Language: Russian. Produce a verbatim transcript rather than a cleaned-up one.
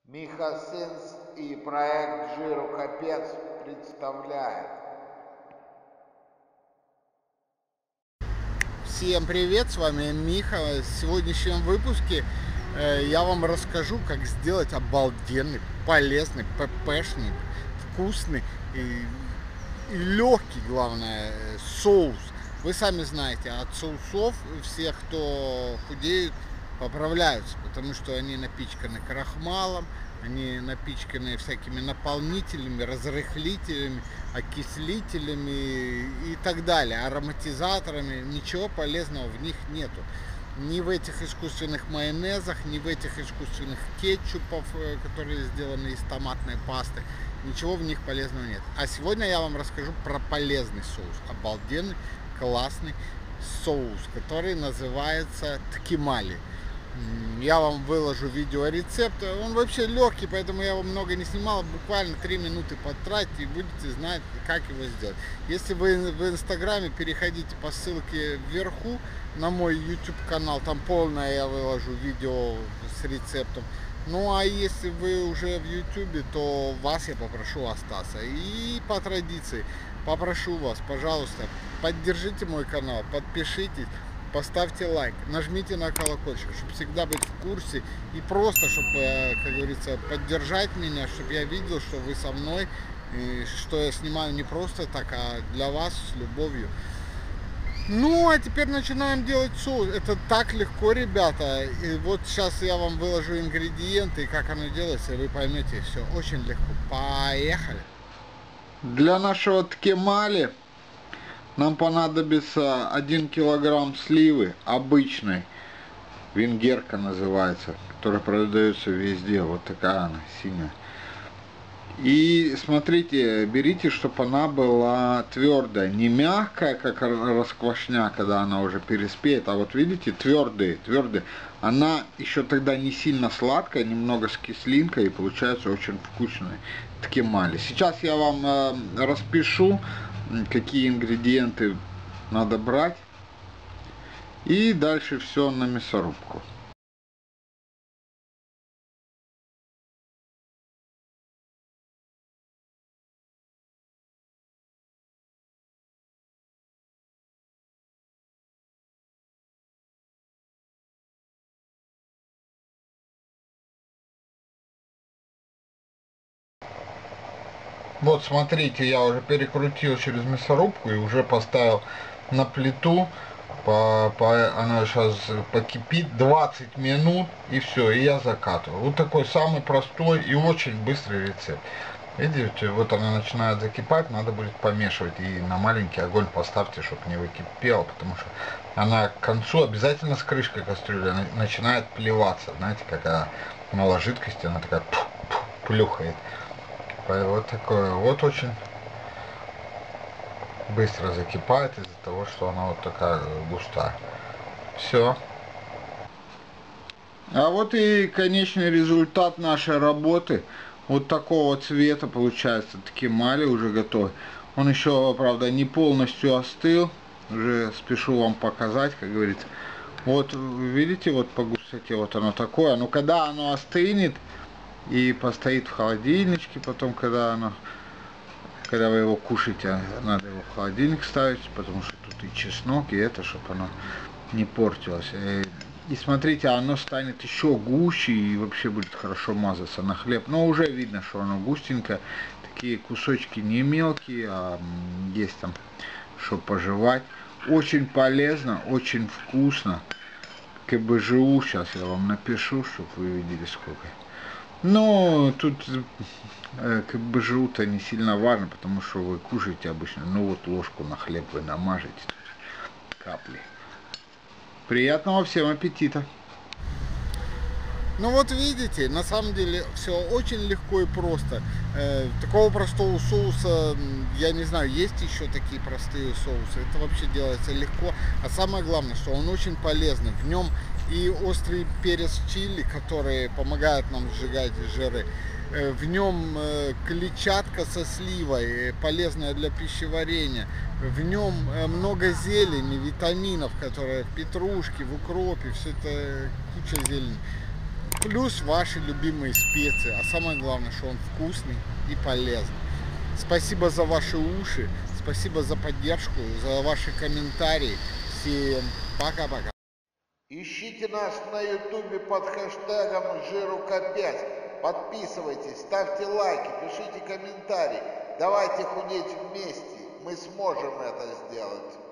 Миха Синс и проект Жиру Капец представляет. Всем привет, с вами Миха. В сегодняшнем выпуске э, я вам расскажу, как сделать обалденный, полезный, ппшный, вкусный и, и легкий, главное, соус. Вы сами знаете, от соусов все, кто худеют, поправляются, потому что они напичканы крахмалом, они напичканы всякими наполнителями, разрыхлителями, окислителями и так далее, ароматизаторами. Ничего полезного в них нету. Ни в этих искусственных майонезах, ни в этих искусственных кетчупов, которые сделаны из томатной пасты. Ничего в них полезного нет. А сегодня я вам расскажу про полезный соус. Обалденный, классный соус, который называется ткемали. Я вам выложу видеорецепт. Он вообще легкий, поэтому я его много не снимал. Буквально три минуты потратите и будете знать, как его сделать. Если вы в инстаграме, переходите по ссылке вверху на мой YouTube канал. Там полное я выложу видео с рецептом. Ну а если вы уже в YouTube, то вас я попрошу остаться. И по традиции попрошу вас, пожалуйста, поддержите мой канал, подпишитесь. Поставьте лайк, нажмите на колокольчик, чтобы всегда быть в курсе и просто, чтобы, как говорится, поддержать меня, чтобы я видел, что вы со мной, и что я снимаю не просто так, а для вас с любовью. Ну, а теперь начинаем делать соус. Это так легко, ребята. И вот сейчас я вам выложу ингредиенты, и как оно делается, и вы поймете, все очень легко. Поехали! Для нашего ткемали нам понадобится один килограмм сливы обычной, венгерка называется, которая продается везде, вот такая она, синяя. И смотрите, берите, чтобы она была твердая, не мягкая, как расквашня, когда она уже переспеет, а вот видите, твердые, твердые. Она еще тогда не сильно сладкая, немного с кислинкой, и получается очень вкусный ткемали. Сейчас я вам э, распишу, какие ингредиенты надо брать, и дальше все на мясорубку. Вот смотрите, я уже перекрутил через мясорубку и уже поставил на плиту. По, по, она сейчас покипит двадцать минут, и все, и я закатываю. Вот такой самый простой и очень быстрый рецепт. Видите, вот она начинает закипать, надо будет помешивать. И на маленький огонь поставьте, чтобы не выкипела, потому что она к концу обязательно с крышкой кастрюли начинает плеваться. Знаете, когда мало жидкости, она такая плюхает. Вот такое, вот очень быстро закипает из-за того, что она вот такая густая. Все. А вот и конечный результат нашей работы. Вот такого цвета получается ткемали уже готов. Он еще, правда, не полностью остыл. Уже спешу вам показать, как говорится. Вот видите, вот по густоте вот оно такое. Но когда оно остынет и постоит в холодильничке, потом когда оно, когда вы его кушаете, надо его в холодильник ставить, потому что тут и чеснок, и это, чтобы оно не портилось. И смотрите, оно станет еще гуще и вообще будет хорошо мазаться на хлеб. Но уже видно, что оно густенькое. Такие кусочки не мелкие, а есть там что пожевать. Очень полезно, очень вкусно. ка бэ жэ у, сейчас я вам напишу, чтобы вы видели сколько. Но тут ка бэ жэ у-то не сильно важно, потому что вы кушаете обычно. Ну вот ложку на хлеб вы намажете капли. Приятного всем аппетита! Ну вот видите, на самом деле все очень легко и просто. Э, такого простого соуса, я не знаю, есть еще такие простые соусы. Это вообще делается легко. А самое главное, что он очень полезный. В нем и острый перец чили, который помогает нам сжигать жиры. В нем клетчатка со сливой, полезная для пищеварения. В нем много зелени, витаминов, которые в петрушке, в укропе, все это куча зелени. Плюс ваши любимые специи. А самое главное, что он вкусный и полезный. Спасибо за ваши уши. Спасибо за поддержку, за ваши комментарии. Всем пока-пока. Ищите нас на ютубе под хэштегом жиру капец. Подписывайтесь, ставьте лайки, пишите комментарии. Давайте худеть вместе. Мы сможем это сделать.